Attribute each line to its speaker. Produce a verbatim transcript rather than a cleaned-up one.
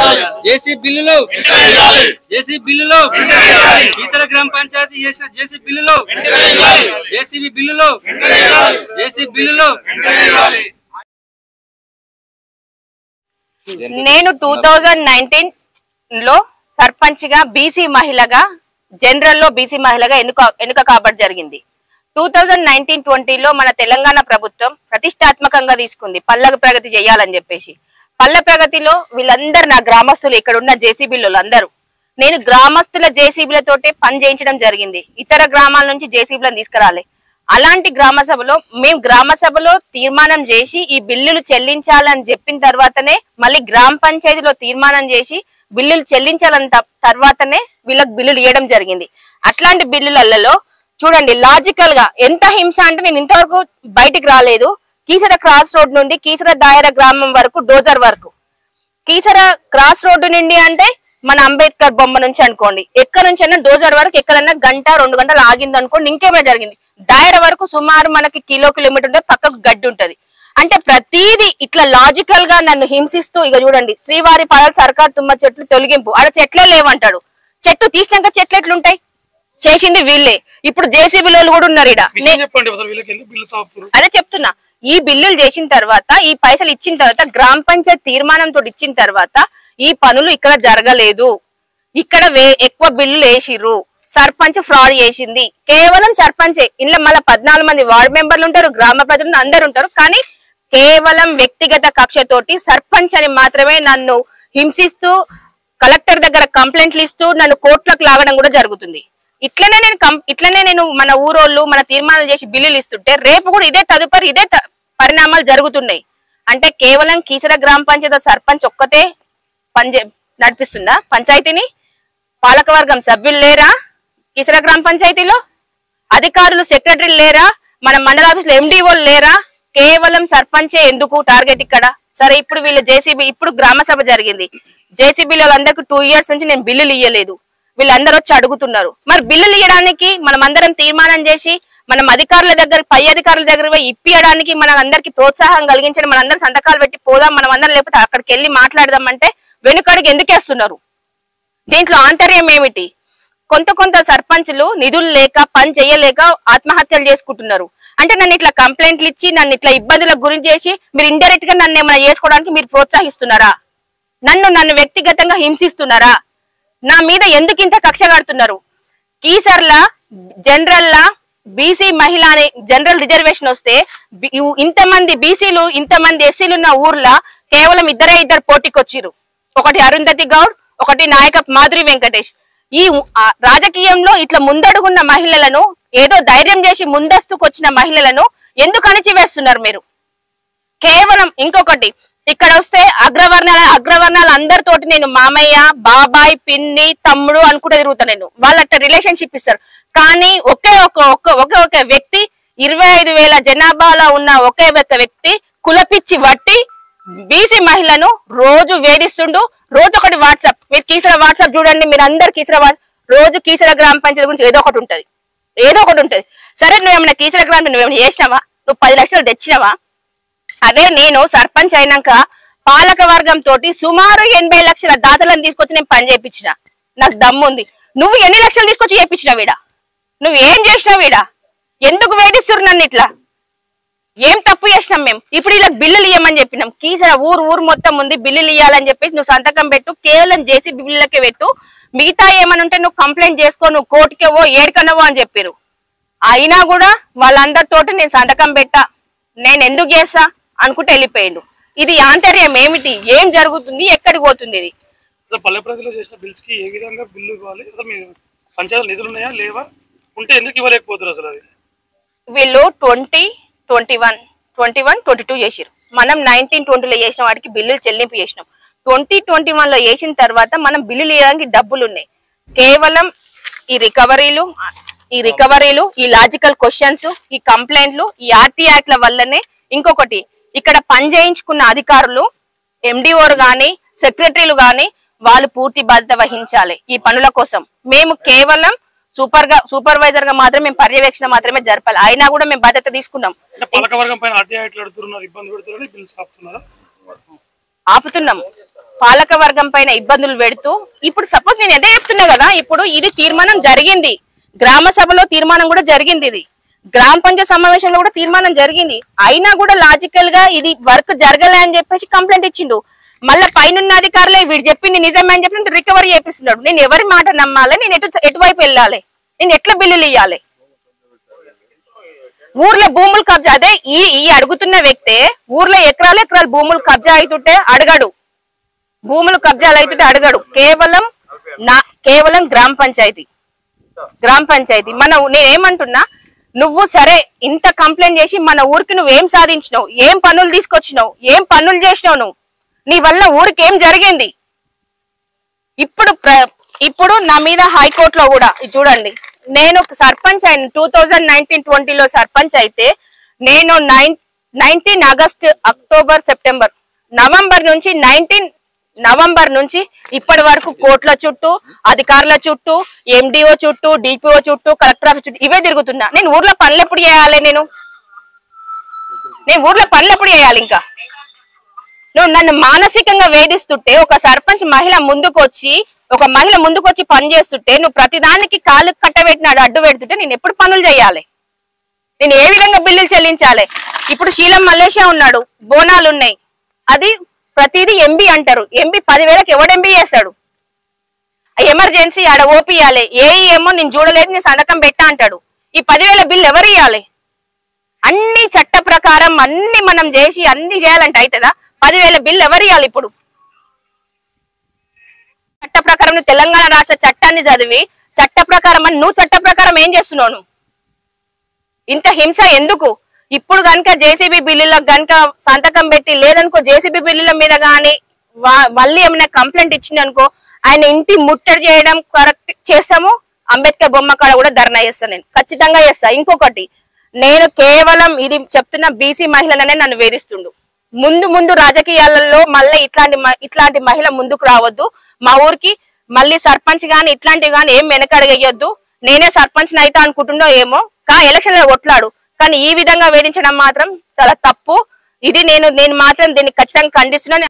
Speaker 1: జేసీ బిల్లులు జేసీ బిల్లులు కీసర గ్రామ పంచాయతీ చేసిన జేసీ బిల్లులు జేసీబీ బిల్లులు జేసీ బిల్లులు
Speaker 2: నేను టూ థౌజండ్ నైన్టీన్ లో సర్పంచ్ గా బీసీ మహిళగా జనరల్ లో బీసీ మహిళగా ఎన్నుక ఎన్నుక కాబట్టి జరిగింది. టూ థౌజండ్ నైన్టీన్ ట్వంటీలో మన తెలంగాణ ప్రభుత్వం ప్రతిష్టాత్మకంగా తీసుకుంది పల్లె ప్రగతి చేయాలని చెప్పేసి. పల్లె ప్రగతిలో వీళ్ళందరూ నా గ్రామస్తులు, ఇక్కడ ఉన్న జేసీబీలు అందరూ, నేను గ్రామస్తుల జేసీబీలతోటే పని చేయించడం జరిగింది. ఇతర గ్రామాల నుంచి జేసీబీలను తీసుకురాలి. అలాంటి గ్రామ సభలో మేము గ్రామ సభలో తీర్మానం చేసి ఈ బిల్లులు చెల్లించాలని చెప్పిన తర్వాతనే మళ్ళీ గ్రామ పంచాయతీలో తీర్మానం చేసి బిల్లులు చెల్లించాలని తర్వాతనే వీళ్ళకి బిల్లులు ఇవ్వడం జరిగింది. అట్లాంటి బిల్లులలో చూడండి లాజికల్ గా ఎంత హింస అంటే నేను ఇంతవరకు బయటికి రాలేదు. కీసర క్రాస్ రోడ్ నుండి కీసర దాయర గ్రామం వరకు డోజర్ వరకు, కీసర క్రాస్ రోడ్డు నుండి అంటే మన అంబేద్కర్ బొమ్మ నుంచి అనుకోండి, ఎక్కడ నుంచి అయినా డోజర్ వరకు ఎక్కడన్నా గంట రెండు గంటలు ఆగింది అనుకోండి, ఇంకేమైనా జరిగింది. దాయర వరకు సుమారు మనకి కిలో కిలోమీటర్ ఉంటే పక్కకు గడ్డి ఉంటది. అంటే ప్రతిదీ ఇట్లా లాజికల్ గా నన్ను హింసిస్తూ, ఇక చూడండి శ్రీవారి పాదాలు సర్కార్ తుమ్మ చెట్లు తొలగింపు, ఆడ చెట్లే లేవంటాడు. చెట్టు తీసినాక చెట్లు ఎట్లుంటాయి? చేసింది వీళ్ళే. ఇప్పుడు జేసీబీలో కూడా ఉన్నారు ఇడ. అదే చెప్తున్నా, ఈ బిల్లులు చేసిన తర్వాత ఈ పైసలు ఇచ్చిన తర్వాత గ్రామ పంచాయతీ తీర్మానంతో ఇచ్చిన తర్వాత ఈ పనులు ఇక్కడ జరగలేదు. ఇక్కడ వే ఎక్కువ బిల్లులు వేసిర్రు. సర్పంచ్ ఫ్రాడ్ చేసింది. కేవలం సర్పంచే. ఇంట్లో మళ్ళీ పద్నాలుగు మంది వార్డు మెంబర్లు ఉంటారు, గ్రామ ప్రజలు అందరు ఉంటారు. కానీ కేవలం వ్యక్తిగత కక్షతోటి సర్పంచ్ అని మాత్రమే నన్ను హింసిస్తూ కలెక్టర్ దగ్గర కంప్లైంట్లు ఇస్తూ నన్ను కోర్టులకు లాగడం కూడా జరుగుతుంది. ఇట్లనే నేను ఇట్లనే నేను మన ఊరోళ్ళు మన తీర్మానాలు చేసి బిల్లులు ఇస్తుంటే రేపు కూడా ఇదే తదుపరి ఇదే పరిణామాలు జరుగుతున్నాయి. అంటే కేవలం కీసర గ్రామ పంచాయతీ సర్పంచ్ ఒక్కతే పని నడిపిస్తుందా పంచాయతీని? పాలకవర్గం సభ్యులు లేరా కీసర గ్రామ పంచాయతీలో? అధికారులు సెక్రటరీలు లేరా? మన మండల ఆఫీసులో ఎండిఓలు లేరా? కేవలం సర్పంచే ఎందుకు టార్గెట్ ఇక్కడ? సరే, ఇప్పుడు వీళ్ళు జేసీబీ, ఇప్పుడు గ్రామ సభ జరిగింది. జేసీబీలో అందరికి టూ ఇయర్స్ నుంచి నేను బిల్లులు ఇయ్యలేదు. వీళ్ళందరూ వచ్చి అడుగుతున్నారు. మరి బిల్లులు ఇవ్వడానికి మనం అందరం తీర్మానం చేసి మనం అధికారుల దగ్గర పై అధికారుల దగ్గర పోయి ఇప్పియడానికి మన అందరికి ప్రోత్సాహం కలిగించడం, మన అందరం సంతకాలు పెట్టి పోదాం మనం అందరం, లేకపోతే అక్కడికి వెళ్ళి మాట్లాడదాం అంటే వెనుకడికి ఎందుకేస్తున్నారు? దీంట్లో ఆంతర్యం ఏమిటి? కొంత కొంత సర్పంచులు నిధులు లేక పని చేయలేక ఆత్మహత్యలు చేసుకుంటున్నారు. అంటే నన్ను ఇట్లా కంప్లైంట్లు ఇచ్చి నన్ను ఇట్లా ఇబ్బందులకు గురి చేసి మీరు ఇండైరెక్ట్ గా నన్ను ఏమైనా చేసుకోవడానికి మీరు ప్రోత్సహిస్తున్నారా? నన్ను నన్ను వ్యక్తిగతంగా హింసిస్తున్నారా? నా మీద ఎందుకు ఇంత కక్ష కడుతున్నారు? కీసర్ల జనరల్ లా బీసీ మహిళ అనే జనరల్ రిజర్వేషన్ వస్తే ఇంతమంది బీసీలు ఇంతమంది ఎస్సీలు ఉన్న ఊర్లో కేవలం ఇద్దరే ఇద్దరు పోటీకి వచ్చిర్రు. ఒకటి అరుంధతి గౌడ్, ఒకటి నాయక మాధురి వెంకటేష్. ఈ రాజకీయంలో ఇట్లా ముందడుగున్న మహిళలను, ఏదో ధైర్యం చేసి ముందస్తుకు వచ్చిన మహిళలను ఎందుకు అణిచివేస్తున్నారు మీరు? కేవలం ఇంకొకటి, ఇక్కడ వస్తే అగ్రవర్ణాల అగ్రవర్ణాల అందరితోటి నేను మామయ్య, బాబాయ్, పిన్ని, తమ్ముడు అనుకుంటే తిరుగుతా. నేను వాళ్ళ రిలేషన్షిప్ ఇస్తారు. కానీ ఒకే ఒక ఒకే ఒక వ్యక్తి ఇరవై ఐదు వేల జనాభాలో ఉన్న ఒకే ఒక వ్యక్తి కులపిచ్చి వట్టి బీసీ మహిళను రోజు వేధిస్తుండు. రోజు ఒకటి వాట్సాప్, మీరు కీసర వాట్సాప్ చూడండి, మీరు అందరు కీసర రోజు కీసర గ్రామ పంచాయతీ గురించి ఏదో ఒకటి ఉంటది, ఏదో ఒకటి ఉంటది. సరే, నువ్వేమైనా కీసర గ్రామ నువ్వేమైనా చేసినావా? నువ్వు పది లక్షలు తెచ్చినావా? అదే నేను సర్పంచ్ అయినాక పాలక వర్గం తోటి సుమారు ఎనభై లక్షల దాతలను తీసుకొచ్చి నేను పని చేయించిన. నాకు దమ్ము ఉంది. నువ్వు ఎన్ని లక్షలు తీసుకొచ్చి చేయించినావు వీడా? నువ్వు ఏం చేసినావు వీడా? ఎందుకు వేధిస్తున్నారు నన్ను ఇట్లా? ఏం తప్పు చేసినాం మేము? ఇప్పుడు ఇలా బిల్లులు ఇవ్వమని చెప్పినాం. కీసర ఊరు ఊరు మొత్తం ఉంది, బిల్లులు ఇవ్వాలని చెప్పేసి నువ్వు సంతకం పెట్టు, కేవలం జేసీబీ బిల్లులకే పెట్టు, మిగతా ఏమని ఉంటే నువ్వు కంప్లైంట్ చేసుకో, నువ్వు కోర్టుకేవో ఏడుకనవో అని చెప్పారు. అయినా కూడా వాళ్ళందరితోటి నేను సంతకం పెట్టా, నేను ఎందుకు చేస్తా అనుకుంటే వెళ్ళిపోయిండు. ఇది ఆంతర్యం ఏమిటి? ఏం జరుగుతుంది? ఎక్కడికి పోతుంది ఇది?
Speaker 3: పల్లె ప్రజలు చేసిన బిల్స్ కి ఏ విధంగా బిల్లు ఇవ్వాలి? అసలు మీరు పంచాయతీ నిధులు ఉన్నాయా లేవా? ఉంటే ఎందుకు ఇవ్వలేకపోతారు అసలు? అది
Speaker 2: వీళ్ళు twenty twenty one twenty one twenty two చేసారు. మనం నైన్టీన్ ట్వంటీలో చేసిన వాటికి బిల్లులు చెల్లింపు చేసినాం. ట్వంటీ ట్వంటీ వన్ లో చేసిన తర్వాత మనం బిల్లులు ఇవ్వడానికి డబ్బులు ఉన్నాయి. కేవలం ఈ రికవరీలు ఈ రికవరీలు ఈ లాజికల్ క్వశ్చన్స్, ఈ కంప్లైంట్లు, ఈ ఆర్టీ యాక్ట్ల వల్లనే. ఇంకొకటి, ఇక్కడ పని చేయించుకున్న అధికారులు, ఎండిఓలు గాని సెక్రటరీలు గాని వాళ్ళు పూర్తి బాధ్యత వహించాలి ఈ పనుల కోసం. మేము కేవలం సూపర్ గా సూపర్వైజర్ గా మాత్రమే మేము పర్యవేక్షణ మాత్రమే జరపాలి. అయినా కూడా మేము బాధ్యత తీసుకున్నాం.
Speaker 3: పాలకవర్గం పైన ఆర్టీ యాక్ట్లు అడుగుతున్నారు, ఇబ్బంది పెడుతున్నారు, బిల్స్ ఆపుతున్నారా?
Speaker 2: ఆపుతున్నాం. పాలక వర్గం పైన ఇబ్బందులు పెడుతూ ఇప్పుడు సపోజ్ నేను ఎదే చెప్తున్నా కదా, ఇప్పుడు ఇది తీర్మానం జరిగింది, గ్రామ సభలో తీర్మానం కూడా జరిగింది, ఇది గ్రామ పంచాయత్ సమావేశంలో కూడా తీర్మానం జరిగింది, అయినా కూడా లాజికల్ గా ఇది వర్క్ జరగలే అని చెప్పేసి కంప్లైంట్ ఇచ్చిండు. మళ్ళీ పైన అధికారులే వీడు చెప్పింది నిజమే అని చెప్పి రికవరీ చేపిస్తున్నాడు. నేను ఎవరి మాట నమ్మాలి? నేను ఎటు ఎటువైపు వెళ్ళాలి? నేను ఎట్లా బిల్లులు ఇవ్వాలి? ఊర్లో భూములు కబ్జా, అదే ఈ ఈ అడుగుతున్న వ్యక్తే ఊర్లో ఎకరాలు ఎకరాలు భూములు కబ్జా అవుతుంటే అడగడు, భూములు కబ్జాలు అవుతుంటే అడగడు. కేవలం నా కేవలం గ్రామ పంచాయతీ గ్రామ పంచాయతీ మన నేనేమంటున్నా, నువ్వు సరే ఇంత కంప్లైంట్ చేసి మన ఊరికి నువ్వేం సాధించినావు, ఏం పనులు తీసుకొచ్చినావు, ఏం పనులు చేసినావు, నువ్వు నీ వల్ల ఊరికి ఏం జరిగింది? ఇప్పుడు ఇప్పుడు నా మీద హైకోర్టులో కూడా చూడండి, నేను సర్పంచ్ అయిన టూ థౌజండ్ నైన్టీన్ ట్వంటీలో సర్పంచ్ అయితే నేను nine nineteen August October September November నుంచి నైన్టీన్ నవంబర్ నుంచి ఇప్పటి వరకు కోర్టుల చుట్టూ, అధికారుల చుట్టూ, ఎండిఓ చుట్టూ, డిపిఓ చుట్టూ, కలెక్టర్ ఆఫీస్ చుట్టూ ఇవే తిరుగుతున్నా. నేను ఊర్లో పనులు ఎప్పుడు చేయాలి? నేను నేను ఊర్లో పనులు ఎప్పుడు చేయాలి? ఇంకా నువ్వు నన్ను మానసికంగా వేధిస్తుంటే, ఒక సర్పంచ్ మహిళ ముందుకు వచ్చి ఒక మహిళ ముందుకు వచ్చి పని చేస్తుంటే నువ్వు ప్రతిదానికి కాలు కట్టబెట్టినాడు అడ్డు పెడుతుంటే నేను ఎప్పుడు పనులు చేయాలి? నేను ఏ విధంగా బిల్లులు చెల్లించాలి? ఇప్పుడు శీలం మల్లేషా ఉన్నాడు, బోనాలు ఉన్నాయి, అది ప్రతిదీ ఎంబీ అంటారు. ఎంబీ పదివేలకు ఎవడు ఎంబీ చేస్తాడు? ఎమర్జెన్సీ ఆడ ఓపియాలి, ఏఈ ఏమో నేను చూడలేదు నేను సంతకం పెట్టా అంటాడు. ఈ పదివేల బిల్లు ఎవరు ఇవ్వాలి? అన్ని చట్ట ప్రకారం అన్ని మనం చేసి అన్ని చేయాలంటే అవుతుందా? పదివేల బిల్లు ఎవరు ఇవ్వాలి? ఇప్పుడు చట్ట ప్రకారం తెలంగాణ రాష్ట్ర చట్టాన్ని చదివి చట్ట ప్రకారం అని నువ్వు చట్ట ప్రకారం ఏం చేస్తున్నావు? ఇంత హింస ఎందుకు? ఇప్పుడు కనుక జేసీబీ బిల్లులకు కనుక సంతకం పెట్టి, లేదనుకో జేసీబీ బిల్లుల మీద కానీ మళ్ళీ ఏమైనా కంప్లైంట్ ఇచ్చింది అనుకో, ఆయన ఇంటి ముట్టడి చేయడం కరెక్ట్ చేస్తాము. అంబేద్కర్ బొమ్మ కాడ కూడా ధర్నా చేస్తాను, నేను ఖచ్చితంగా చేస్తా. ఇంకొకటి, నేను కేవలం ఇది చెప్తున్న బీసీ మహిళలనే నన్ను వేధిస్తుండు. ముందు ముందు రాజకీయాలలో మళ్ళీ ఇట్లాంటి ఇట్లాంటి మహిళ ముందుకు రావద్దు. మా ఊరికి మళ్ళీ సర్పంచ్ గాని ఇట్లాంటివి గాని ఏం వెనకడగయ్యొద్దు. నేనే సర్పంచ్ అయితే అనుకుంటుండో ఏమో, కా ఎలక్షన్ లో కొట్లాడు, కానీ ఈ విధంగా వేధించడం మాత్రం చాలా తప్పు. ఇది నేను నేను మాత్రం దీన్ని ఖచ్చితంగా ఖండిస్తున్నాను.